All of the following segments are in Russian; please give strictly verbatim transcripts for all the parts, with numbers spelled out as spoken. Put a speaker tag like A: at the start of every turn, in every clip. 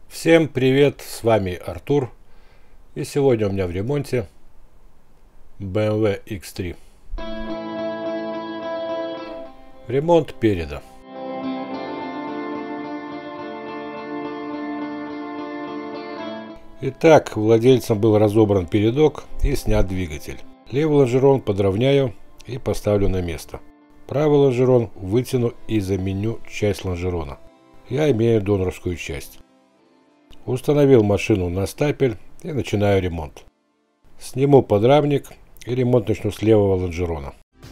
A: Всем привет, с вами Артур, и сегодня у меня в ремонте бэ эм вэ икс три. Ремонт переда. Итак, владельцем был разобран передок и снят двигатель. Левый лонжерон подровняю и поставлю на место. Правый лонжерон вытяну и заменю часть лонжерона. Я имею донорскую часть. Установил машину на стапель и начинаю ремонт. Сниму подрамник и ремонт начну с левого лонжерона.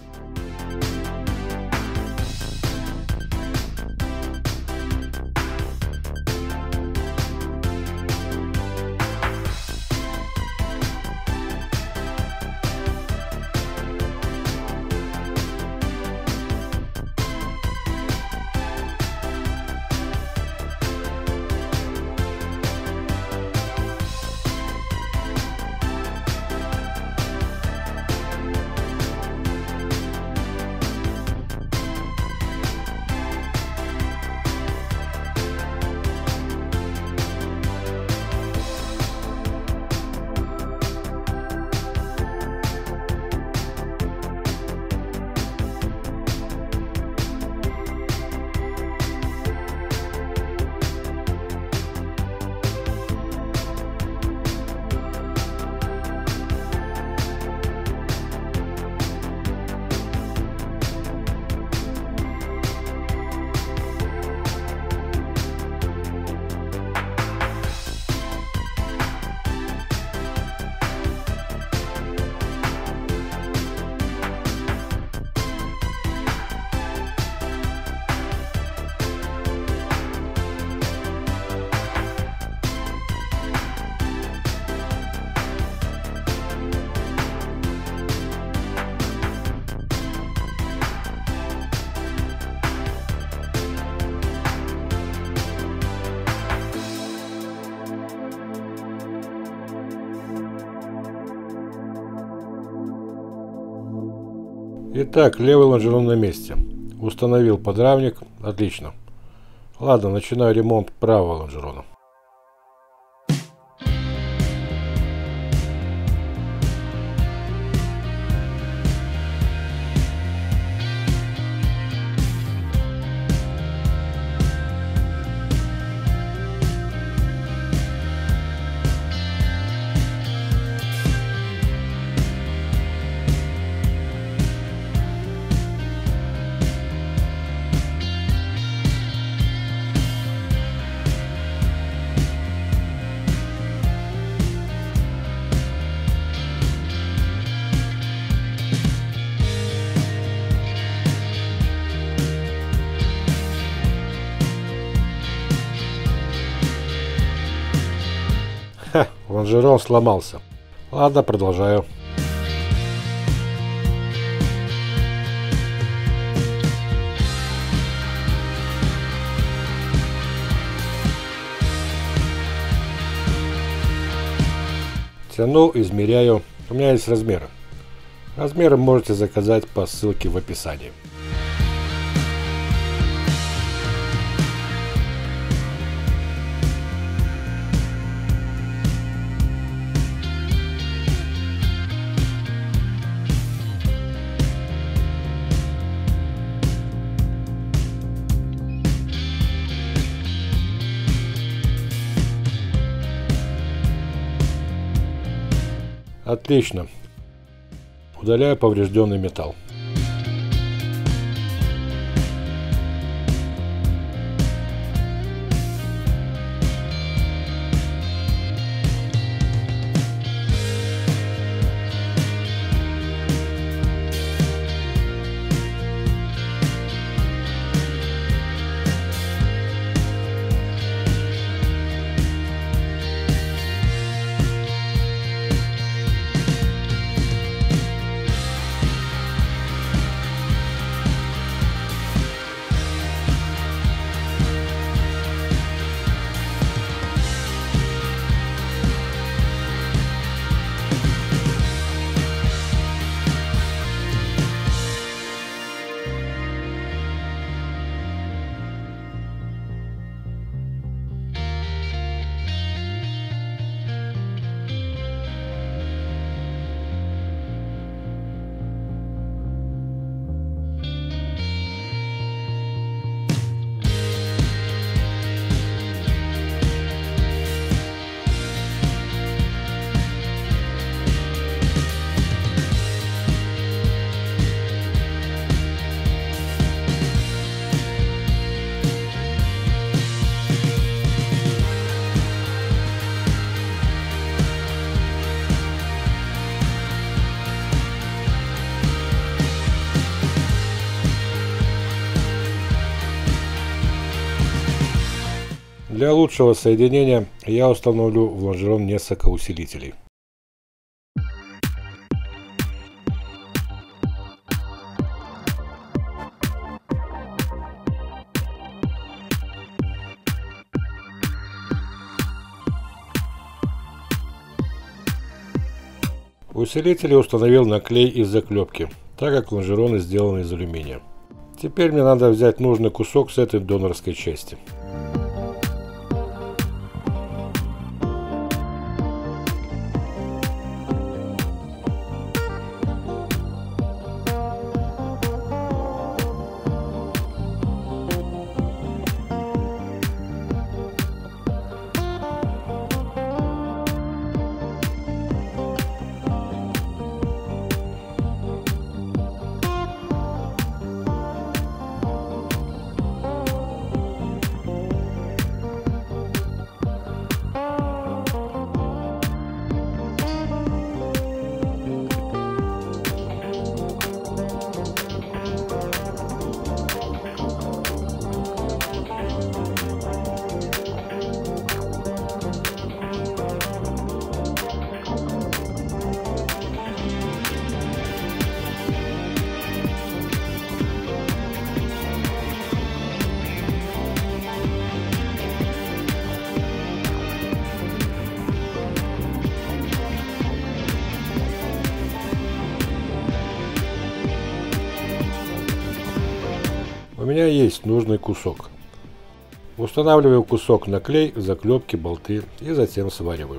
A: Итак, левый лонжерон на месте. Установил подрамник. Отлично. Ладно, начинаю ремонт правого лонжерона. Ха, лонжерон сломался. Ладно, продолжаю. Тяну, измеряю. У меня есть размеры. Размеры можете заказать по ссылке в описании. Отлично. Удаляю поврежденный металл. Для лучшего соединения я установлю в лонжерон несколько усилителей. Усилители установил на клей из заклепки, так как лонжероны сделаны из алюминия. Теперь мне надо взять нужный кусок с этой донорской части. У меня есть нужный кусок. Устанавливаю кусок на клей, заклепки, болты и затем свариваю.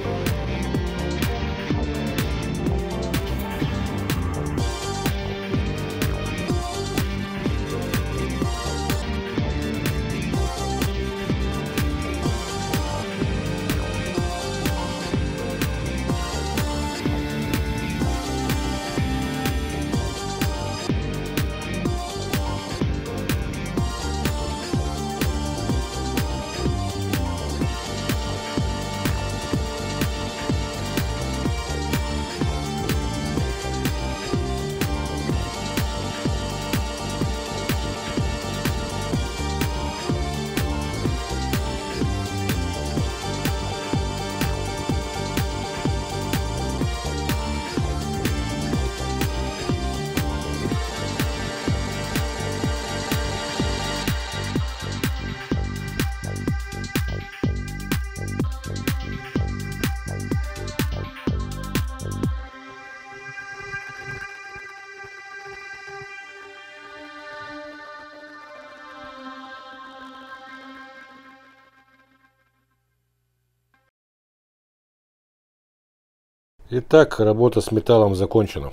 A: Итак, работа с металлом закончена.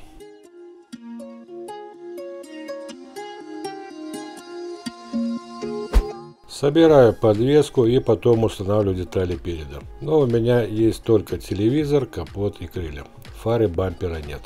A: Собираю подвеску и потом устанавливаю детали переда. Но у меня есть только телевизор, капот и крылья. Фары бампера нет.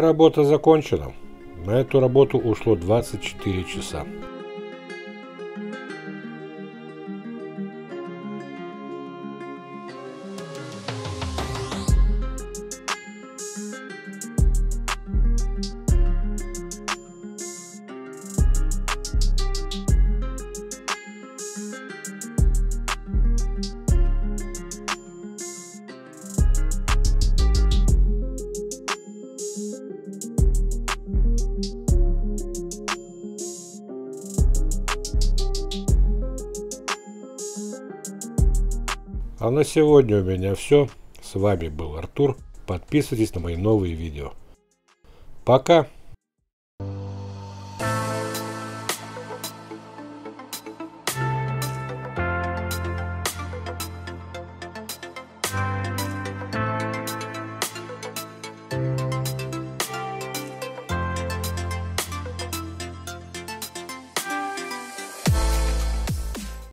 A: работа закончена. На эту работу ушло двадцать четыре часа. А на сегодня у меня все. С вами был Артур. Подписывайтесь на мои новые видео. Пока!